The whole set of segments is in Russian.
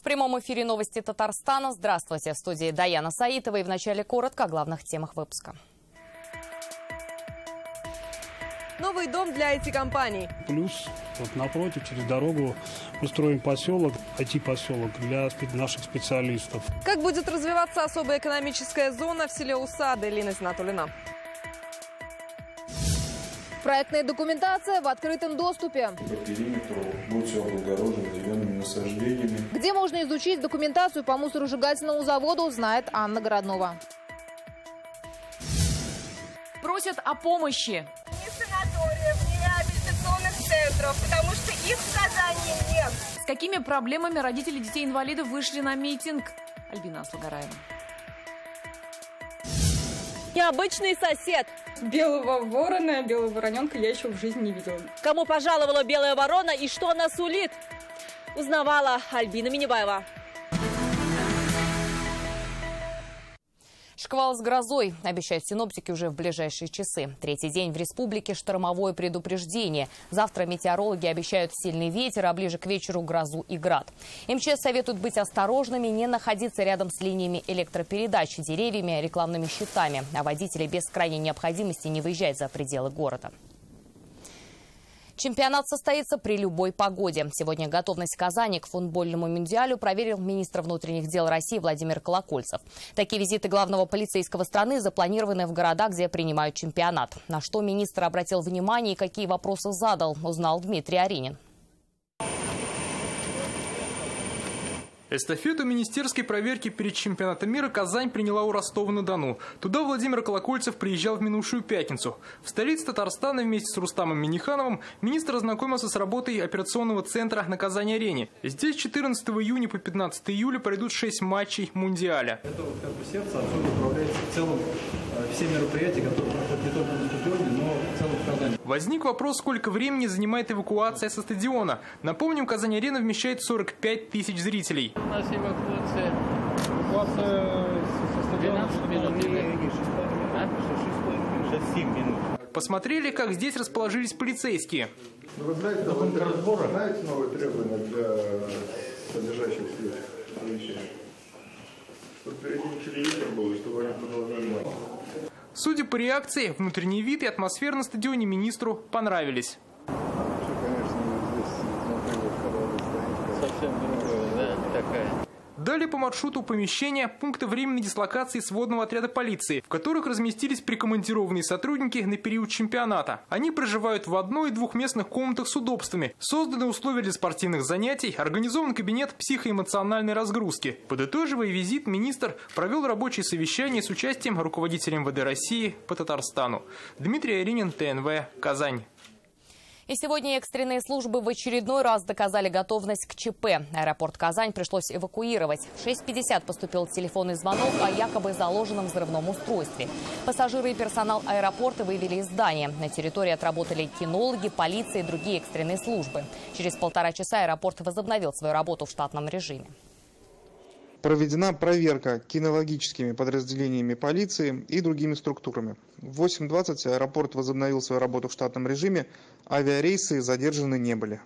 прямом эфире новости Татарстана. Здравствуйте. В студии Даяна Саитова. И вначале коротко о главных темах выпуска. Новый дом для IT-компаний. Плюс вот напротив, через дорогу, мы строим поселок, IT-поселок для наших специалистов. Как будет развиваться особая экономическая зона в селе Усады? Лина Зинатуллина. Проектная документация в открытом доступе. По периметру будет все облагорожено зелеными насаждениями. Где можно изучить документацию по мусоросжигательному заводу, знает Анна Городнова. Просят о помощи. Ни санаториев, ни реабилитационных центров, потому что их в Казани нет. С какими проблемами родители детей-инвалидов вышли на митинг? Альбина Аслагараева. Необычный сосед. Белого ворона, белого вороненка я еще в жизни не видела. Кому пожаловала белая ворона и что она сулит? Узнавала Альбина Минибаева. Шквал с грозой, обещают синоптики уже в ближайшие часы. Третий день в республике штормовое предупреждение. Завтра метеорологи обещают сильный ветер, а ближе к вечеру грозу и град. МЧС советуют быть осторожными, не находиться рядом с линиями электропередач, деревьями, рекламными щитами. А водители без крайней необходимости не выезжать за пределы города. Чемпионат состоится при любой погоде. Сегодня готовность Казани к футбольному мундиалю проверил министр внутренних дел России Владимир Колокольцев. Такие визиты главного полицейского страны запланированы в города, где принимают чемпионат. На что министр обратил внимание и какие вопросы задал, узнал Дмитрий Аринин. Эстафету министерской проверки перед чемпионатом мира Казань приняла у Ростова-на-Дону. Туда Владимир Колокольцев приезжал в минувшую пятницу. В столице Татарстана вместе с Рустамом Миннихановым министр ознакомился с работой операционного центра на Казань-арене. Здесь 14 июня по 15 июля пройдут 6 матчей мундиаля. Это вот как бы сердце отсюда управляется в целом все мероприятия, которые проходят не только на стадионе, но в целом в Казани. Возник вопрос, сколько времени занимает эвакуация со стадиона. Напомним, Казань-арена вмещает 45 тысяч зрителей. У нас эвакуация со стадиона 6-7 минут. Посмотрели, как здесь расположились полицейские. Вы знаете, новые требования для содержащих помещений? Чтобы перед ним телевизор был, и чтобы они продолжали матч. Судя по реакции, внутренний вид и атмосфера на стадионе министру понравились. совсем другое, да, такая. Далее по маршруту помещения пункта временной дислокации сводного отряда полиции, в которых разместились прикомандированные сотрудники на период чемпионата. Они проживают в одной- и двухместных комнатах с удобствами. Созданы условия для спортивных занятий, организован кабинет психоэмоциональной разгрузки. Подытоживая визит, министр провел рабочее совещание с участием руководителя МВД России по Татарстану. Дмитрий Аринин, ТНВ, Казань. И сегодня экстренные службы в очередной раз доказали готовность к ЧП. Аэропорт Казань пришлось эвакуировать. В 6:50 поступил телефонный звонок о якобы заложенном взрывном устройстве. Пассажиры и персонал аэропорта вывели из здания. На территории отработали кинологи, полиция и другие экстренные службы. Через 1,5 часа аэропорт возобновил свою работу в штатном режиме. Проведена проверка кинологическими подразделениями полиции и другими структурами. В 8:20 аэропорт возобновил свою работу в штатном режиме, авиарейсы задержаны не были.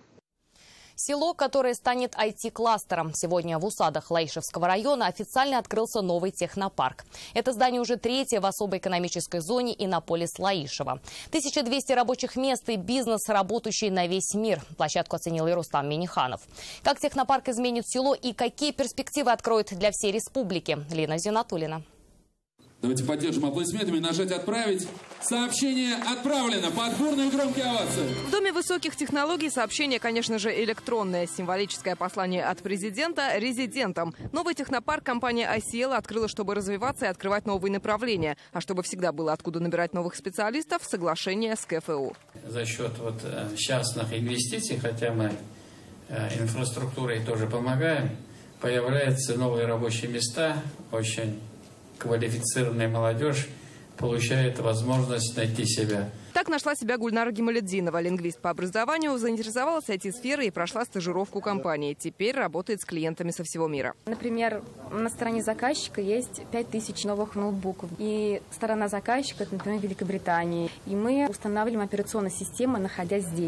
Село, которое станет IT-кластером. Сегодня в Усадах Лаишевского района официально открылся новый технопарк. Это здание уже третье в особой экономической зоне Иннополис Лаишево. 1200 рабочих мест и бизнес, работающий на весь мир. Площадку оценил и Рустам Миниханов. Как технопарк изменит село и какие перспективы откроет для всей республики? Лина Зинатуллина. Давайте поддержим аплодисментами, нажать «Отправить». Сообщение отправлено под бурные громкие овации. В Доме высоких технологий сообщение, конечно же, электронное. Символическое послание от президента резидентам. Новый технопарк компания ICL открыла, чтобы развиваться и открывать новые направления. А чтобы всегда было откуда набирать новых специалистов, соглашение с КФУ. За счет частных инвестиций, хотя мы инфраструктурой тоже помогаем, появляются новые рабочие места, очень квалифицированная молодежь получает возможность найти себя. Так нашла себя Гульнара Гималетдинова. Лингвист по образованию, заинтересовалась IT-сферой и прошла стажировку компании. Теперь работает с клиентами со всего мира. Например, на стороне заказчика есть 5000 новых ноутбуков. И сторона заказчика, это, например, Великобритания. И мы устанавливаем операционные системы, находясь здесь.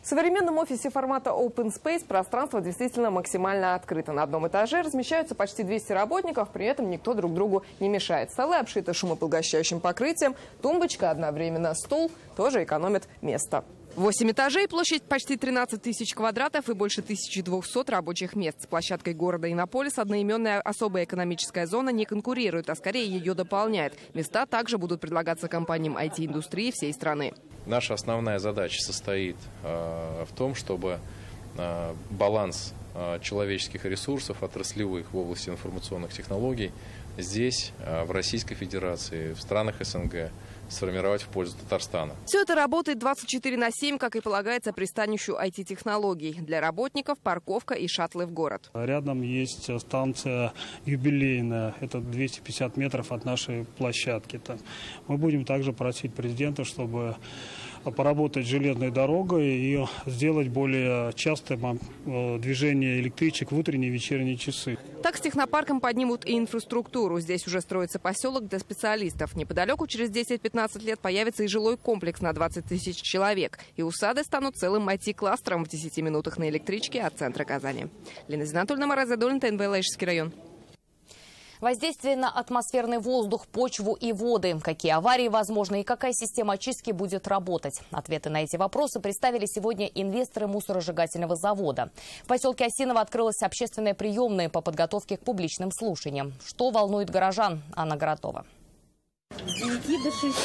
В современном офисе формата Open Space пространство действительно максимально открыто. На одном этаже размещаются почти 200 работников, при этом никто друг другу не мешает. Столы обшиты шумопоглощающим покрытием, тумбочка, одновременно стул, тоже экономит место. 8 этажей, площадь почти 13 тысяч квадратов и больше 1200 рабочих мест. С площадкой города Иннополис одноименная особая экономическая зона не конкурирует, а скорее ее дополняет. Места также будут предлагаться компаниям IT-индустрии всей страны. Наша основная задача состоит в том, чтобы баланс человеческих ресурсов отраслевых в области информационных технологий здесь, в Российской Федерации, в странах СНГ, сформировать в пользу Татарстана. Все это работает 24/7, как и полагается пристанищу IT-технологий. Для работников парковка и шаттлы в город. Рядом есть станция юбилейная. Это 250 метров от нашей площадки. Мы будем также просить президента, чтобы поработать с железной дорогой и сделать более частым движение электричек в утренние и вечерние часы. Так с технопарком поднимут и инфраструктуру. Здесь уже строится поселок для специалистов. Неподалеку через 10-15 лет появится и жилой комплекс на 20 тысяч человек. И усады станут целым IT-кластером в 10 минутах на электричке от центра Казани. Лена Зинатульна, Марат Задолин, ТНВ, Лаишевский район. Воздействие на атмосферный воздух, почву и воды. Какие аварии возможны и какая система очистки будет работать? Ответы на эти вопросы представили сегодня инвесторы мусоросжигательного завода. В поселке Осиново открылась общественная приемная по подготовке к публичным слушаниям. Что волнует горожан? Анна Городова. С 9 до 6.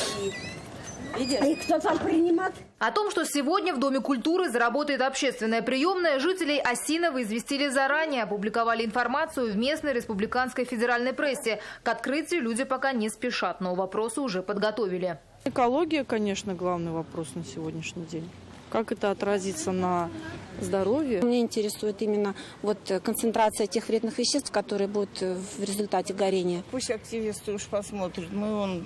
И кто там принимает? О том, что сегодня в Доме культуры заработает общественная приемная, жителей Осинова известили заранее. Опубликовали информацию в местной республиканской федеральной прессе. К открытию люди пока не спешат, но вопросы уже подготовили. Экология, конечно, главный вопрос на сегодняшний день. Как это отразится на здоровье? Меня интересует именно концентрация тех вредных веществ, которые будут в результате горения. Пусть активисты уж посмотрят. Мы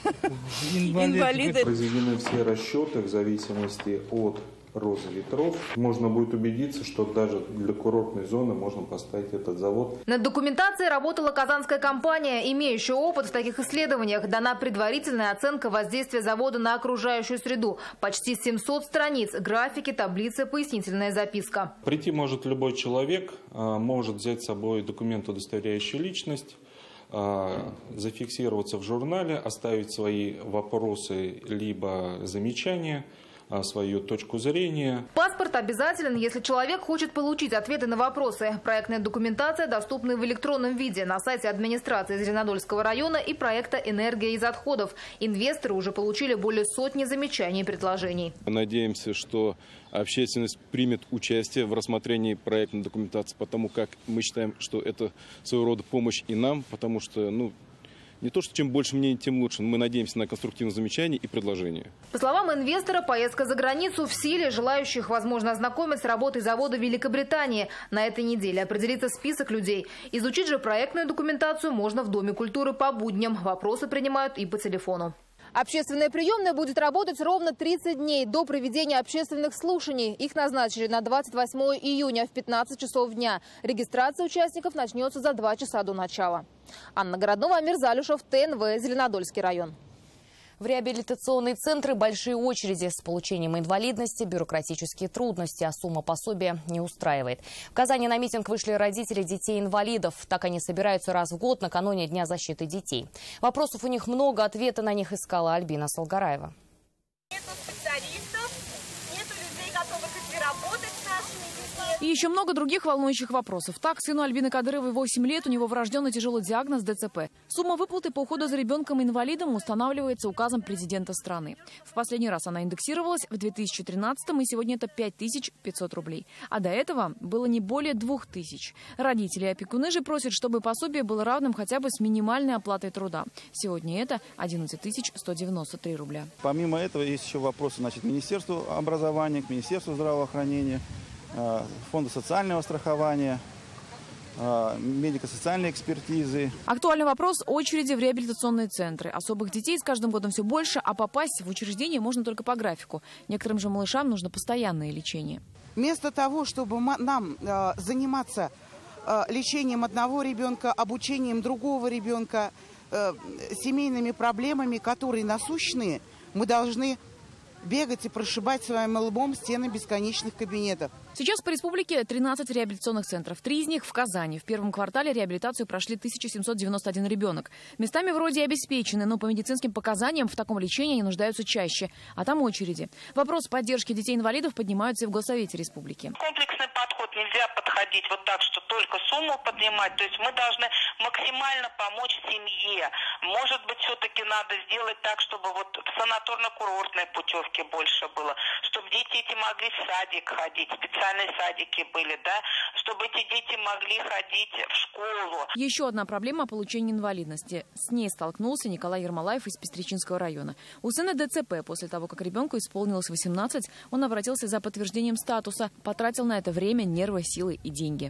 инвалиды. Произведены все расчеты в зависимости от розы ветров. Можно будет убедиться, что даже для курортной зоны можно поставить этот завод. Над документацией работала казанская компания, имеющая опыт в таких исследованиях. Дана предварительная оценка воздействия завода на окружающую среду. Почти 700 страниц, графики, таблицы, пояснительная записка. Прийти может любой человек, может взять с собой документ, удостоверяющий личность, зафиксироваться в журнале, оставить свои вопросы либо замечания, свою точку зрения. Паспорт обязателен, если человек хочет получить ответы на вопросы. Проектная документация доступна в электронном виде на сайте администрации Зеленодольского района и проекта «Энергия из отходов». Инвесторы уже получили более сотни замечаний и предложений. Надеемся, что общественность примет участие в рассмотрении проектной документации, потому как мы считаем, что это своего рода помощь и нам, потому что, не то, что чем больше мнений, тем лучше. Мы надеемся на конструктивные замечания и предложения. По словам инвестора, поездка за границу в силе. Желающих, возможно, ознакомить с работой завода в Великобритании. На этой неделе определится список людей. Изучить же проектную документацию можно в Доме культуры по будням. Вопросы принимают и по телефону. Общественная приемная будет работать ровно 30 дней до проведения общественных слушаний. Их назначили на 28 июня в 15 часов дня. Регистрация участников начнется за 2 часа до начала. Анна Городова, Амир Залюшев, ТНВ, Зеленодольский район. В реабилитационные центры большие очереди. С получением инвалидности бюрократические трудности, а сумма пособия не устраивает. В Казани на митинг вышли родители детей-инвалидов. Так они собираются раз в год накануне Дня защиты детей. Вопросов у них много, ответы на них искала Альбина Солгараева. Нету специалистов, нету людей, готовых идти работать с нашими детьми. И еще много других волнующих вопросов. Так, сыну Альбины Кадыровой 8 лет, у него врожденный тяжелый диагноз ДЦП. Сумма выплаты по уходу за ребенком-инвалидом устанавливается указом президента страны. В последний раз она индексировалась в 2013-м, и сегодня это 5500 рублей. А до этого было не более 2000. Родители и опекуны же просят, чтобы пособие было равным хотя бы с минимальной оплатой труда. Сегодня это 11 193 рубля. Помимо этого есть еще вопросы к Министерству образования, к Министерству здравоохранения, Фонду социального страхования, медико-социальной экспертизы. Актуальный вопрос – очереди в реабилитационные центры. Особых детей с каждым годом все больше, а попасть в учреждение можно только по графику. Некоторым же малышам нужно постоянное лечение. Вместо того, чтобы нам заниматься лечением одного ребенка, обучением другого ребенка, семейными проблемами, которые насущные, мы должны бегать и прошибать своим лбом стены бесконечных кабинетов. Сейчас по республике 13 реабилитационных центров. 3 из них в Казани. В первом квартале реабилитацию прошли 1791 ребенок. Местами вроде обеспечены, но по медицинским показаниям в таком лечении они нуждаются чаще. А там очереди. Вопрос поддержки детей-инвалидов поднимаются и в Госсовете республики. Комплексный подход, нельзя подходить вот так, что только сумму поднимать. То есть мы должны максимально помочь семье. Может быть, все-таки надо сделать так, чтобы вот санаторно-курортной путевки больше было, чтобы дети эти могли в садик ходить, специальные садики были, да, чтобы эти дети могли ходить в школу. Еще одна проблема – получения инвалидности. С ней столкнулся Николай Ермолаев из Пестричинского района. У сына ДЦП. После того, как ребенку исполнилось 18, он обратился за подтверждением статуса. Потратил на это время, нервы, силы и деньги.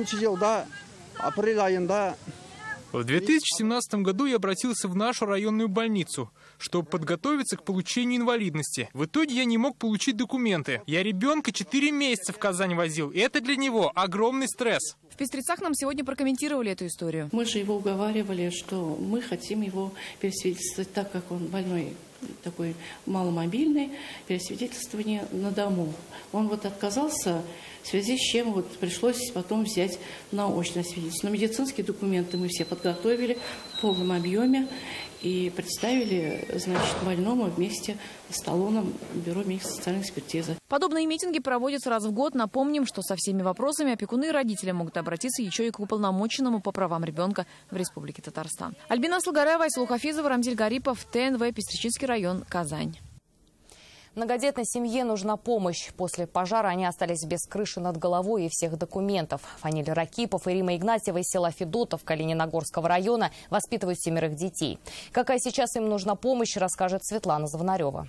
В 2017 году я обратился в нашу районную больницу, чтобы подготовиться к получению инвалидности. В итоге я не мог получить документы. Я ребенка 4 месяца в Казань возил, и это для него огромный стресс. В Пестрецах нам сегодня прокомментировали эту историю. Мы же его уговаривали, что мы хотим его пересвидетельствовать, так как он больной, такой маломобильный, пересвидетельствование на дому. Он вот отказался, в связи с чем вот пришлось потом взять на очное свидетельство. Но медицинские документы мы все подготовили в полном объеме и представили, значит, больному вместе с талоном Бюро медико-социальной экспертизы. Подобные митинги проводятся раз в год. Напомним, что со всеми вопросами опекуны и родители могут обратиться еще и к уполномоченному по правам ребенка в Республике Татарстан. Альбина Слугараева, Айсулу Хафизова, Рамзиль Гарипов, ТНВ, Пестричинский район, Казань. Многодетной семье нужна помощь. После пожара они остались без крыши над головой и всех документов. Фаниль Ракипов и Рима Игнатьева из села Федотов Калининогорского района воспитывают 7 детей. Какая сейчас им нужна помощь, расскажет Светлана Звонарева.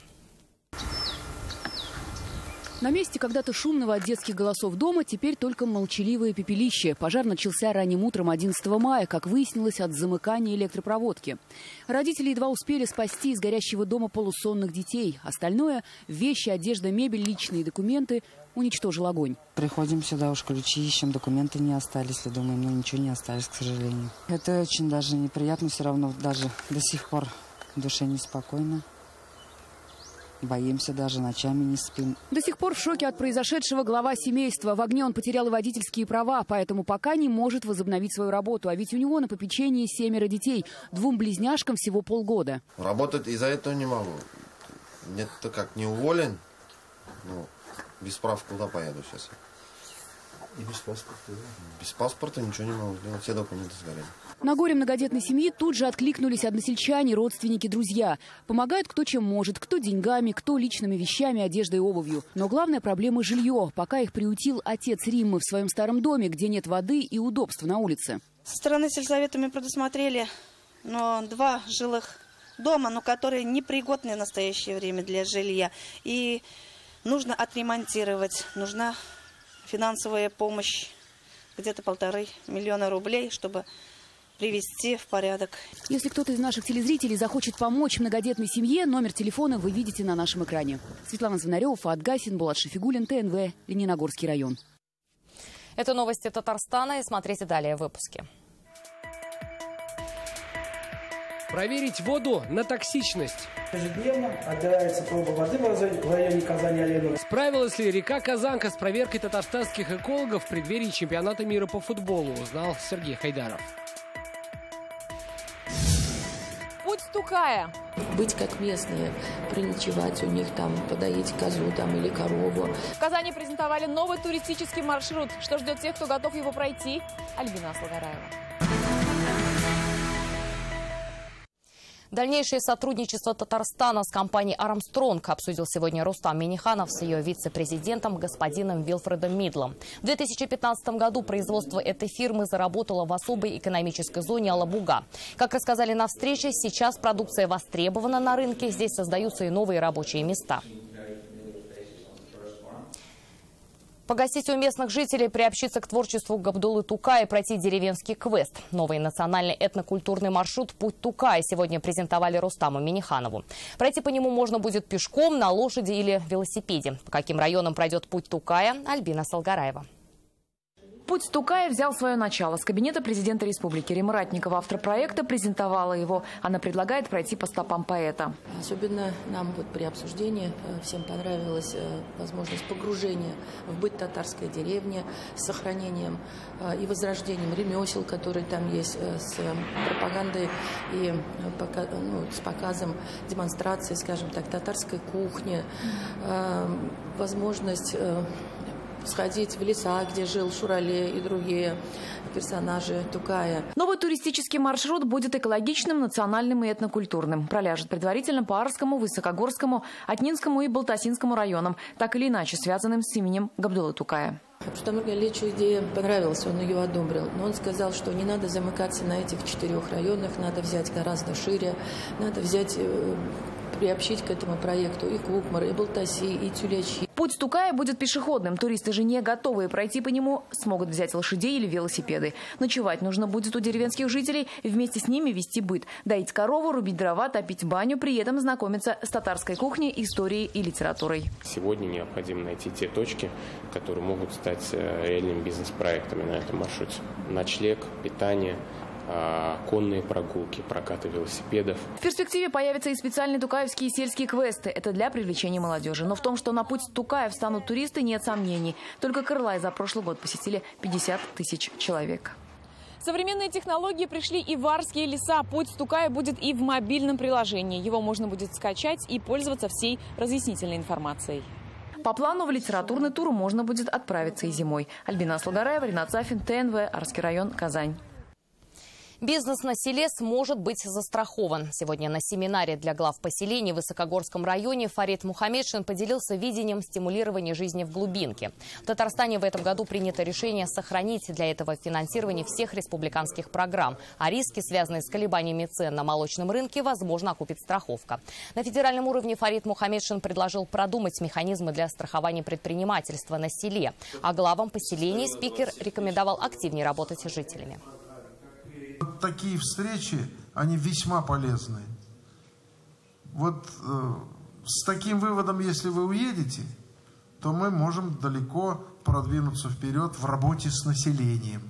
На месте когда-то шумного от детских голосов дома теперь только молчаливое пепелище. Пожар начался ранним утром 11 мая, как выяснилось, от замыкания электропроводки. Родители едва успели спасти из горящего дома полусонных детей. Остальное – вещи, одежда, мебель, личные документы – уничтожил огонь. Приходим сюда, уж ключи ищем, документы не остались, думаем, но ничего не осталось, к сожалению. Это очень даже неприятно, все равно даже до сих пор в душе неспокойно. Боимся, даже ночами не спим. До сих пор в шоке от произошедшего глава семейства. В огне он потерял и водительские права, поэтому пока не может возобновить свою работу. А ведь у него на попечении 7 детей. 2 близняшкам всего полгода. Работать из-за этого не могу. Нет, то как, не уволен. Ну, без прав куда поеду сейчас? И без паспорта, да? Без паспорта ничего не могу сделать, все документы сгорели. На горе многодетной семьи тут же откликнулись односельчане, родственники, друзья. Помогают кто чем может, кто деньгами, кто личными вещами, одеждой и обувью. Но главная проблема – жилье. Пока их приютил отец Риммы в своем старом доме, где нет воды и удобств на улице. Со стороны сельсовета мы предусмотрели 2 жилых дома, но которые непригодны в настоящее время для жилья. И нужно отремонтировать, нужна финансовая помощь, где-то 1,5 миллиона рублей, чтобы привести в порядок. Если кто-то из наших телезрителей захочет помочь многодетной семье, номер телефона вы видите на нашем экране. Светлана Звонарева, Фаат Гасин, Булат Шафигуллин, ТНВ, Лениногорский район. Это новости Татарстана, и смотрите далее в выпуске. Проверить воду на токсичность. Ежедневно отбирается проба воды в районе Казани-Оленова. Справилась ли река Казанка с проверкой татарстанских экологов в преддверии чемпионата мира по футболу, узнал Сергей Хайдаров. Путь Тукая. Быть как местные, приночевать у них там, подоить козу там или корову. В Казани презентовали новый туристический маршрут. Что ждет тех, кто готов его пройти? Альбина Слугараева. Дальнейшее сотрудничество Татарстана с компанией «Армстронг» обсудил сегодня Рустам Минниханов с ее вице-президентом господином Вилфредом Мидлом. В 2015 году производство этой фирмы заработало в особой экономической зоне Алабуга. Как рассказали на встрече, сейчас продукция востребована на рынке, здесь создаются и новые рабочие места. Погостить у местных жителей, приобщиться к творчеству Габдуллы Тукая и пройти деревенский квест. Новый национальный этнокультурный маршрут «Путь Тукая» сегодня презентовали Рустаму Минниханову. Пройти по нему можно будет пешком, на лошади или велосипеде. По каким районам пройдет «Путь Тукая» — Альбина Салгараева. Путь Тукая взял свое начало. С кабинета президента республики Римма Ратникова, автор проекта, презентовала его. Она предлагает пройти по стопам поэта. Особенно нам вот при обсуждении всем понравилась возможность погружения в быт татарской деревни с сохранением и возрождением ремесел, которые там есть, с пропагандой и с показом демонстрации, скажем так, татарской кухни, возможность сходить в леса, где жил Шурале и другие персонажи Тукая. Новый туристический маршрут будет экологичным, национальным и этнокультурным. Проляжет предварительно по Арскому, Высокогорскому, Атнинскому и Балтасинскому районам, так или иначе связанным с именем Габдуллы Тукая. Рустаму Галичу идея понравилась, он ее одобрил. Но он сказал, что не надо замыкаться на этих 4 районах, надо взять гораздо шире, надо взять, приобщить к этому проекту и Кукмар, и Балтаси, и Тюлячи. Путь Тукая будет пешеходным. Туристы же не готовые пройти по нему смогут взять лошадей или велосипеды. Ночевать нужно будет у деревенских жителей, вместе с ними вести быт. Доить корову, рубить дрова, топить баню, при этом знакомиться с татарской кухней, историей и литературой. Сегодня необходимо найти те точки, которые могут стать реальными бизнес-проектами на этом маршруте. Ночлег, питание, конные прогулки, прокаты велосипедов. В перспективе появятся и специальные тукаевские сельские квесты. Это для привлечения молодежи. Но в том, что на путь Тукая встанут туристы, нет сомнений. Только Кырлай за прошлый год посетили 50 тысяч человек. Современные технологии пришли и в Арские леса. Путь Тукая будет и в мобильном приложении. Его можно будет скачать и пользоваться всей разъяснительной информацией. По плану в литературный тур можно будет отправиться и зимой. Альбина Аслагараева, Ринат Сафин, ТНВ, Арский район, Казань. Бизнес на селе сможет быть застрахован. Сегодня на семинаре для глав поселений в Высокогорском районе Фарид Мухаммедшин поделился видением стимулирования жизни в глубинке. В Татарстане в этом году принято решение сохранить для этого финансирование всех республиканских программ. А риски, связанные с колебаниями цен на молочном рынке, возможно, окупит страховка. На федеральном уровне Фарид Мухаммедшин предложил продумать механизмы для страхования предпринимательства на селе. А главам поселений спикер рекомендовал активнее работать с жителями. Вот такие встречи, они весьма полезны. Вот с таким выводом, если вы уедете, то мы можем далеко продвинуться вперед в работе с населением.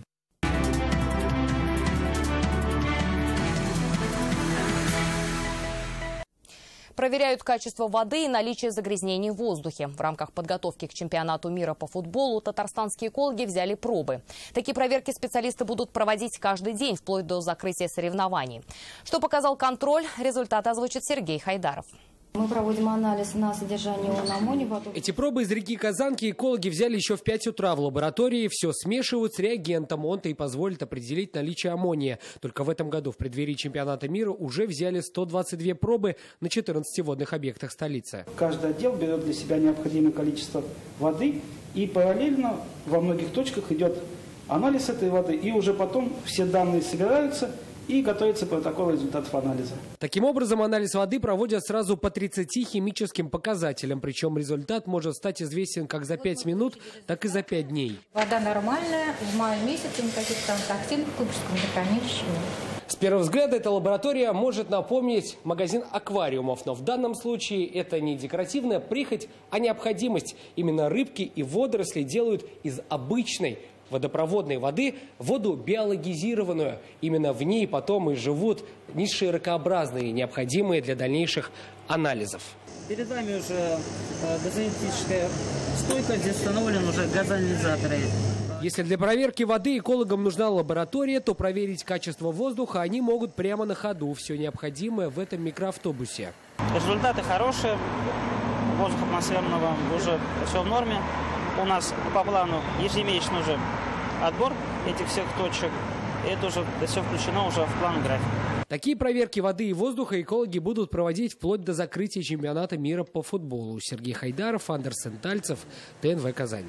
Проверяют качество воды и наличие загрязнений в воздухе. В рамках подготовки к чемпионату мира по футболу татарстанские экологи взяли пробы. Такие проверки специалисты будут проводить каждый день, вплоть до закрытия соревнований. Что показал контроль, результаты озвучит Сергей Хайдаров. Мы проводим анализ на содержание аммония. Эти пробы из реки Казанки экологи взяли еще в 5 утра в лаборатории. Все смешивают с реагентом. Он-то и позволит определить наличие аммония. Только в этом году в преддверии чемпионата мира уже взяли 122 пробы на 14 водных объектах столицы. Каждый отдел берет для себя необходимое количество воды, и параллельно во многих точках идет анализ этой воды, и уже потом все данные собираются и готовится протокол результатов анализа. Таким образом, анализ воды проводят сразу по 30 химическим показателям. Причем результат может стать известен как за 5 минут, так и за 5 дней. Вода нормальная, в мае месяце никаких там токсинов в Кубышском водохранилище нет. С первого взгляда эта лаборатория может напомнить магазин аквариумов. Но в данном случае это не декоративная прихоть, а необходимость. Именно рыбки и водоросли делают из обычной водопроводной воды воду биологизированную. Именно в ней потом и живут низшие ракообразные, необходимые для дальнейших анализов. Перед вами уже газоаналитическая стойка, здесь установлены уже газоанализаторы. Если для проверки воды экологам нужна лаборатория, то проверить качество воздуха они могут прямо на ходу. Все необходимое в этом микроавтобусе. Результаты хорошие, воздух атмосферного уже все в норме. У нас по плану ежемесячно уже отбор этих всех точек. Это уже все включено уже в план графика. Такие проверки воды и воздуха экологи будут проводить вплоть до закрытия чемпионата мира по футболу. Сергей Хайдаров, Андерсен Тальцев, ТНВ Казань.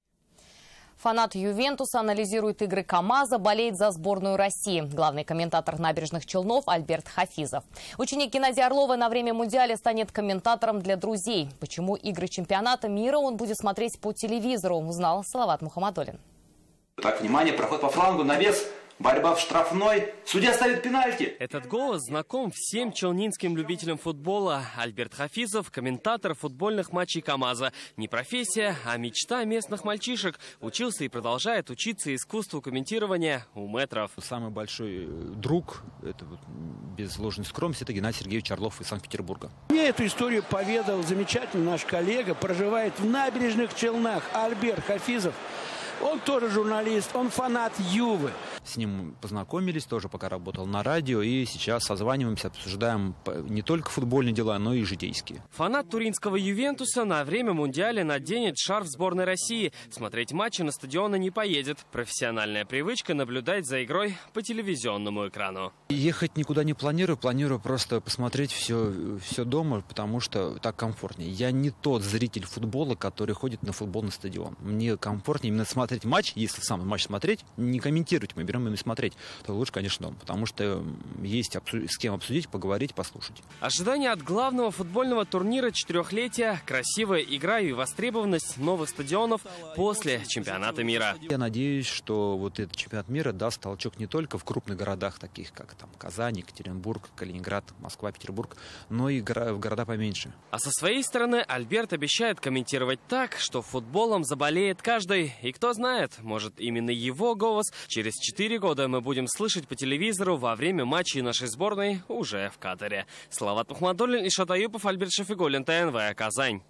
Фанат Ювентуса анализирует игры КамАЗа, болеет за сборную России. Главный комментатор «Набережных Челнов» Альберт Хафизов. Ученик Геннадия Орлова на время Мундиаля станет комментатором для друзей. Почему игры чемпионата мира он будет смотреть по телевизору, узнал Салават Мухаммадуллин. Так, внимание, проход по флангу, навес. Борьба в штрафной. Судья ставит пенальти. Этот голос знаком всем челнинским любителям футбола. Альберт Хафизов – комментатор футбольных матчей КамАЗа. Не профессия, а мечта местных мальчишек. Учился и продолжает учиться искусству комментирования у мэтров. Самый большой друг, это вот, без ложной скромности, это Геннадий Сергеевич Орлов из Санкт-Петербурга. Мне эту историю поведал замечательный наш коллега, проживает в Набережных Челнах, Альберт Хафизов. Он тоже журналист, он фанат Ювы. С ним познакомились, тоже пока работал на радио, и сейчас созваниваемся, обсуждаем не только футбольные дела, но и житейские. Фанат туринского Ювентуса на время Мундиаля наденет шарф сборной России. Смотреть матчи на стадионы не поедет. Профессиональная привычка наблюдать за игрой по телевизионному экрану. Ехать никуда не планирую, планирую просто посмотреть все дома, потому что так комфортнее. Я не тот зритель футбола, который ходит на футбольный стадион. Мне комфортнее именно смотреть матч, если сам матч смотреть, не комментировать, мы берем именно смотреть, то лучше, конечно, дома, потому что есть с кем обсудить, поговорить, послушать. Ожидание от главного футбольного турнира четырехлетия, красивая игра и востребованность новых стадионов после чемпионата мира. Я надеюсь, что вот этот чемпионат мира даст толчок не только в крупных городах, таких как там Казань, Екатеринбург, Калининград, Москва, Петербург, но и в города поменьше. А со своей стороны Альберт обещает комментировать так, что футболом заболеет каждый. И кто знает, может, именно его голос через 4 года мы будем слышать по телевизору во время матчей нашей сборной уже в Катаре. Салават Мухаммадуллин, Ишат Аюпов, Альберт Шафиголлин, ТНВ, Казань.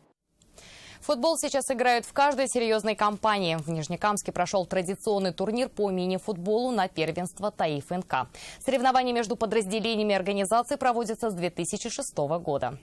Футбол сейчас играют в каждой серьезной компании. В Нижнекамске прошел традиционный турнир по мини-футболу на первенство ТАИФ НК. Соревнования между подразделениями организации проводятся с 2006 года.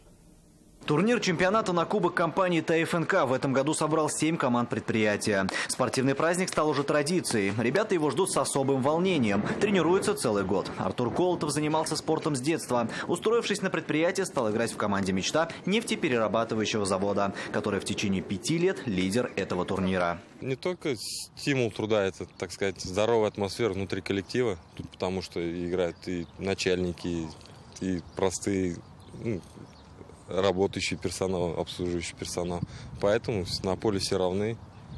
Турнир чемпионата на кубок компании ТАИФ НК в этом году собрал 7 команд предприятия. Спортивный праздник стал уже традицией. Ребята его ждут с особым волнением. Тренируются целый год. Артур Колотов занимался спортом с детства. Устроившись на предприятие, стал играть в команде «Мечта» нефтеперерабатывающего завода, который в течение 5 лет лидер этого турнира. Не только стимул труда, это, так сказать, здоровая атмосфера внутри коллектива, тут потому что играют и начальники, и простые работающий персонал, обслуживающий персонал. Поэтому на поле все равны.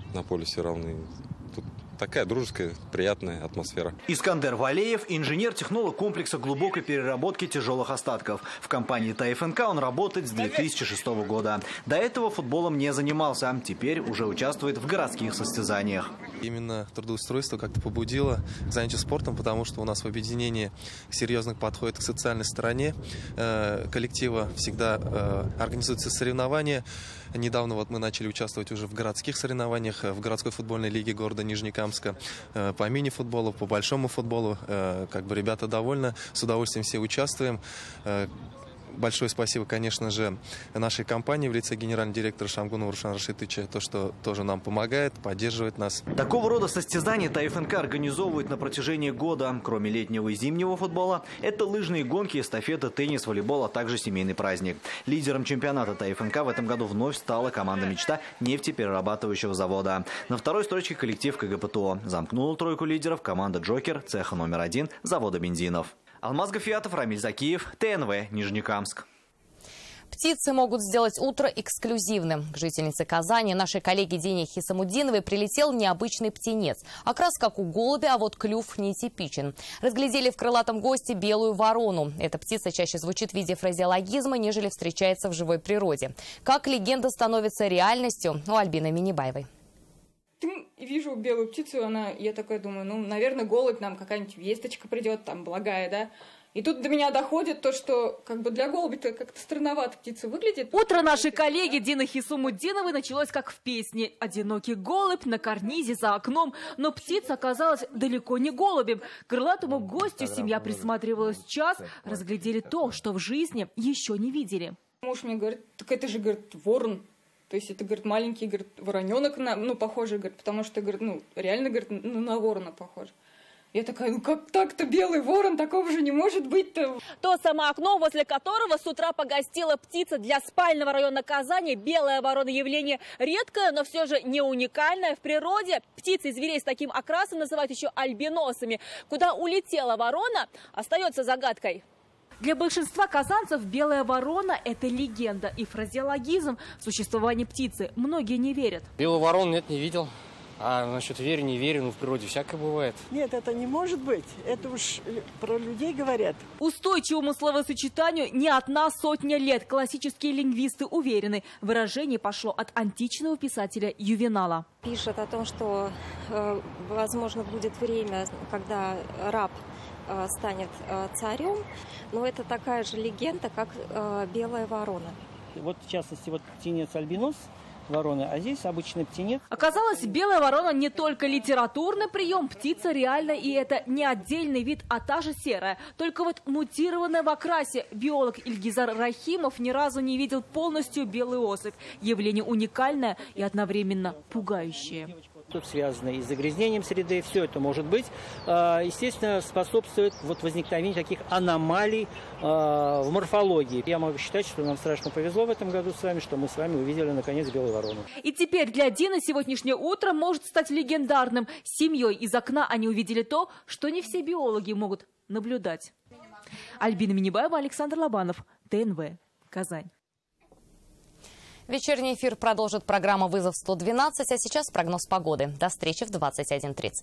Тут такая дружеская, приятная атмосфера. Искандер Валеев – инженер-технолог комплекса глубокой переработки тяжелых остатков. В компании ТАИФ НК он работает с 2006 года. До этого футболом не занимался, теперь уже участвует в городских состязаниях. Именно трудоустройство как-то побудило к занятию спортом, потому что у нас в объединении серьезно подходит к социальной стороне коллектива. Всегда организуются соревнования. Недавно вот мы начали участвовать уже в городских соревнованиях, в городской футбольной лиге города Нижнекамска, по мини-футболу, по большому футболу. Как бы ребята довольны, с удовольствием все участвуем. Большое спасибо, конечно же, нашей компании в лице генерального директора Шамгунова Рушана Рашитовича, то, что тоже нам помогает, поддерживает нас. Такого рода состязания ТАИФ НК организовывает на протяжении года. Кроме летнего и зимнего футбола, это лыжные гонки, эстафеты, теннис, волейбол, а также семейный праздник. Лидером чемпионата ТАИФ НК в этом году вновь стала команда «Мечта» нефтеперерабатывающего завода. На второй строчке коллектив КГПТО. Замкнула тройку лидеров команда «Джокер» цеха номер 1 завода бензинов. Алмаз Гафиатов, Рамиль Закиев, ТНВ, Нижнекамск. Птицы могут сделать утро эксклюзивным. К жительнице Казани, нашей коллеге Дине Хисамуддиновой, прилетел необычный птенец. Окрас как у голубя, а вот клюв нетипичен. Разглядели в крылатом госте белую ворону. Эта птица чаще звучит в виде фразеологизма, нежели встречается в живой природе. Как легенда становится реальностью, у Альбины Минибаевой. Вижу белую птицу, я такая думаю, наверное, голубь, нам какая-нибудь весточка придет, там, благая, да. И тут до меня доходит то, что как бы для голубя-то как-то странновато птица выглядит. Утро нашей коллеги Дины Хисамуддиновой началось как в песне. Одинокий голубь на карнизе за окном. Но птица оказалась далеко не голубем. К крылатому гостю семья присматривалась час, разглядели то, что в жизни еще не видели. Муж мне говорит, так это же, говорит, ворон. То есть это, говорит, маленький, говорит, вороненок, похожий, говорит, потому что, говорит, реально, говорит, на ворона похож. Я такая, как так-то белый ворон, такого же не может быть-то. То самое окно, возле которого с утра погостила птица для спального района Казани. Белая ворона явление редкое, но все же не уникальное в природе. Птицы и зверей с таким окрасом называют еще альбиносами. Куда улетела ворона, остается загадкой. Для большинства казанцев белая ворона – это легенда и фразеологизм в существовании птицы. Многие не верят. Белую ворону нет, не видел. А насчет верю, не верю, в природе всякое бывает. Нет, это не может быть. Это уж про людей говорят. Устойчивому словосочетанию не одна сотня лет. Классические лингвисты уверены, выражение пошло от античного писателя Ювенала. Пишет о том, что, возможно, будет время, когда раб станет царем, но это такая же легенда, как белая ворона. Вот, в частности, вот птенец альбинос, ворона, а здесь обычный птенец. Оказалось, белая ворона не только литературный прием, птица реально, и это не отдельный вид, а та же серая. Только вот мутированная в окрасе. Биолог Ильгизар Рахимов ни разу не видел полностью белую особь. Явление уникальное и одновременно пугающее. Тут связано и с загрязнением среды, все это может быть. Естественно, способствует возникновению таких аномалий в морфологии. Я могу считать, что нам страшно повезло в этом году с вами, что мы с вами увидели, наконец, белую ворону. И теперь для Дины сегодняшнее утро может стать легендарным. С семьей из окна они увидели то, что не все биологи могут наблюдать. Альбина Минибаева, Александр Лобанов, ТНВ, Казань. Вечерний эфир продолжит программа «Вызов-112», а сейчас прогноз погоды. До встречи в 21:30.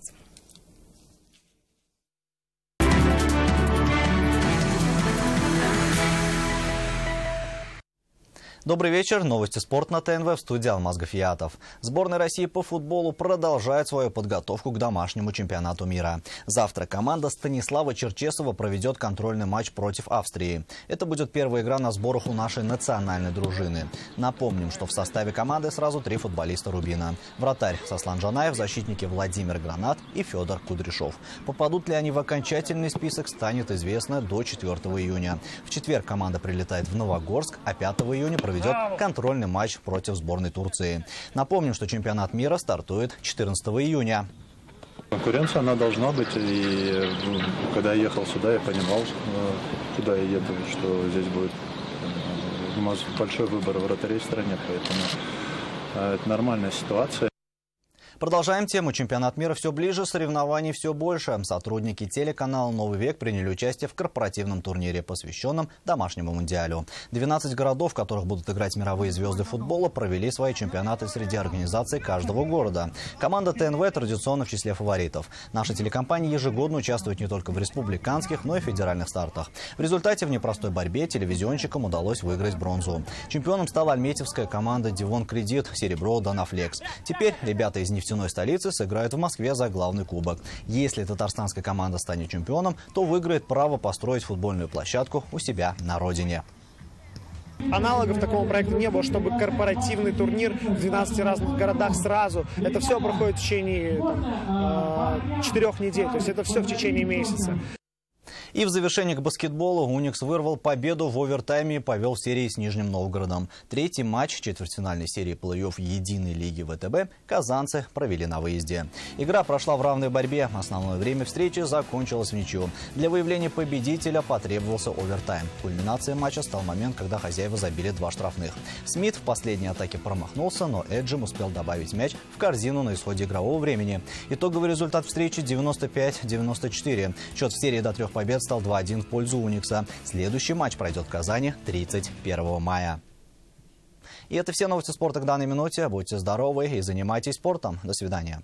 Добрый вечер. Новости спорта на ТНВ, в студии Алмаз Гафиятов. Сборная России по футболу продолжает свою подготовку к домашнему чемпионату мира. Завтра команда Станислава Черчесова проведет контрольный матч против Австрии. Это будет первая игра на сборах у нашей национальной дружины. Напомним, что в составе команды сразу 3 футболиста Рубина. Вратарь Сослан Жанаев, защитники Владимир Гранат и Федор Кудряшов. Попадут ли они в окончательный список, станет известно до 4 июня. В четверг команда прилетает в Новогорск, а 5 июня проведет контрольный матч против сборной Турции. Напомним, что чемпионат мира стартует 14 июня. Конкуренция, она должна быть. И когда я ехал сюда, я понимал, куда я еду, что здесь будет у нас большой выбор вратарей в стране. Поэтому это нормальная ситуация. Продолжаем тему. Чемпионат мира все ближе, соревнований все больше. Сотрудники телеканала «Новый век» приняли участие в корпоративном турнире, посвященном домашнему мундиалю. 12 городов, в которых будут играть мировые звезды футбола, провели свои чемпионаты среди организаций каждого города. Команда ТНВ традиционно в числе фаворитов. Наша телекомпания ежегодно участвует не только в республиканских, но и федеральных стартах. В результате в непростой борьбе телевизионщикам удалось выиграть бронзу. Чемпионом стала альметьевская команда «Дивон Кредит», серебро «Донафлекс». Теперь ребята из нефтяной столицы сыграют в Москве за главный кубок. Если татарстанская команда станет чемпионом, то выиграет право построить футбольную площадку у себя на родине. Аналогов такому проекту не было, чтобы корпоративный турнир в 12 разных городах сразу. Это все проходит в течение 4 недель, то есть это все в течение месяца. И в завершении к баскетболу «Уникс» вырвал победу в овертайме и повел в серии с Нижним Новгородом. Третий матч четвертьфинальной серии плей-офф Единой лиги ВТБ казанцы провели на выезде. Игра прошла в равной борьбе. Основное время встречи закончилось в ничью. Для выявления победителя потребовался овертайм. Кульминацией матча стал момент, когда хозяева забили 2 штрафных. Смит в последней атаке промахнулся, но Эджим успел добавить мяч в корзину на исходе игрового времени. Итоговый результат встречи 95-94. Счет в серии до 3 побед стал 2-1 в пользу «Уникса». Следующий матч пройдет в Казани 31 мая. И это все новости спорта к данной минуте. Будьте здоровы и занимайтесь спортом. До свидания.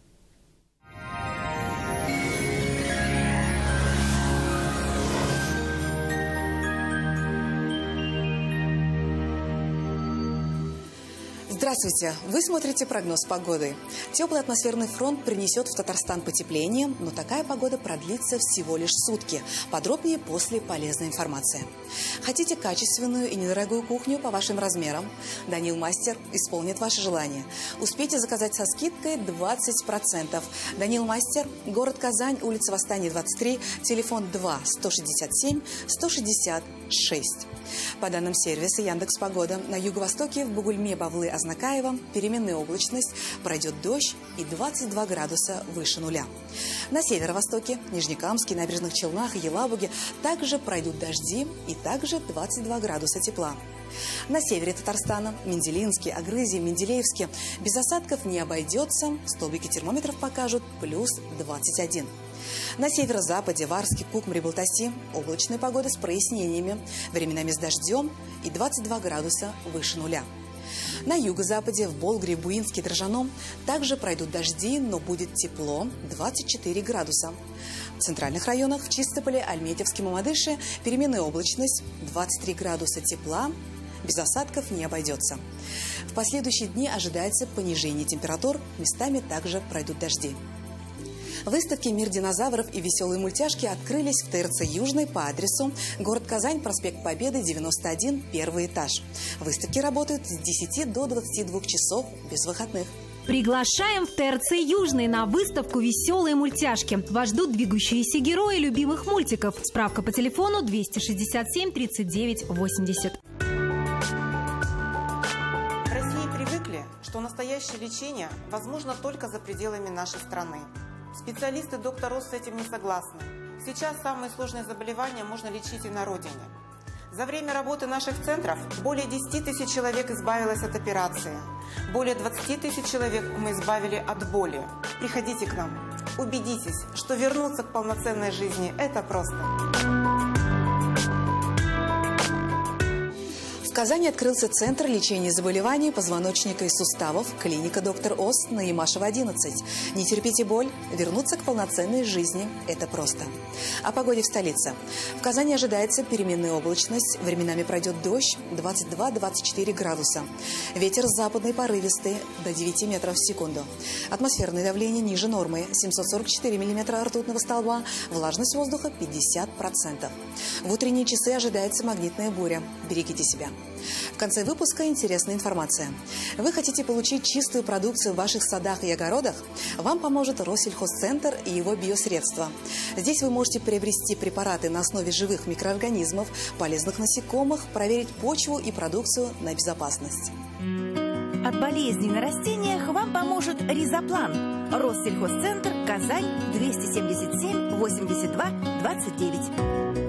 Здравствуйте! Вы смотрите прогноз погоды. Теплый атмосферный фронт принесет в Татарстан потепление, но такая погода продлится всего лишь сутки. Подробнее после полезной информации. Хотите качественную и недорогую кухню по вашим размерам? Данил Мастер исполнит ваше желание. Успейте заказать со скидкой 20%. Данил Мастер, город Казань, улица Восстания, 23, телефон 2 167 166. По данным сервиса Яндекс.Погода, на юго-востоке в Бугульме, Бавлы, Азнакаево переменная облачность, пройдет дождь и 22 градуса выше нуля. На северо-востоке, Нижнекамске, Набережных Челнах и Елабуге также пройдут дожди и также 22 градуса тепла. На севере Татарстана, Менделинске, Агрызе, Менделеевске без осадков не обойдется, столбики термометров покажут плюс 21. На северо-западе, Варске, Кукмаре, Балтаси облачная погода с прояснениями, временами с дождем и 22 градуса выше нуля. На юго-западе, в Болгре, Буинске, Дрожжаном также пройдут дожди, но будет тепло – 24 градуса. В центральных районах, в Чистополе, Альметьевске, Мамадыше переменная облачность – 23 градуса тепла. Без осадков не обойдется. В последующие дни ожидается понижение температур, местами также пройдут дожди. Выставки «Мир динозавров» и «Веселые мультяшки» открылись в ТРЦ «Южный» по адресу город Казань, проспект Победы, 91, первый этаж. Выставки работают с 10 до 22 часов без выходных. Приглашаем в ТРЦ «Южный» на выставку «Веселые мультяшки». Вас ждут двигающиеся герои любимых мультиков. Справка по телефону 267 39 80. В России привыкли, что настоящее лечение возможно только за пределами нашей страны. Специалисты «Доктор Рос» с этим не согласны. Сейчас самые сложные заболевания можно лечить и на родине. За время работы наших центров более 10 тысяч человек избавилось от операции. Более 20 тысяч человек мы избавили от боли. Приходите к нам. Убедитесь, что вернуться к полноценной жизни – это просто. В Казани открылся Центр лечения заболеваний позвоночника и суставов, клиника «Доктор Ос» на Ямашева, 11. Не терпите боль, вернуться к полноценной жизни – это просто. О погоде в столице. В Казани ожидается переменная облачность, временами пройдет дождь, 22-24 градуса. Ветер западный порывистый, до 9 метров в секунду. Атмосферное давление ниже нормы, 744 миллиметра ртутного столба, влажность воздуха 50%. В утренние часы ожидается магнитная буря. Берегите себя. В конце выпуска интересная информация. Вы хотите получить чистую продукцию в ваших садах и огородах? Вам поможет Россельхозцентр и его биосредства. Здесь вы можете приобрести препараты на основе живых микроорганизмов, полезных насекомых, проверить почву и продукцию на безопасность. От болезней на растениях вам поможет Ризоплан. Россельхозцентр, Казань, 277 82 29.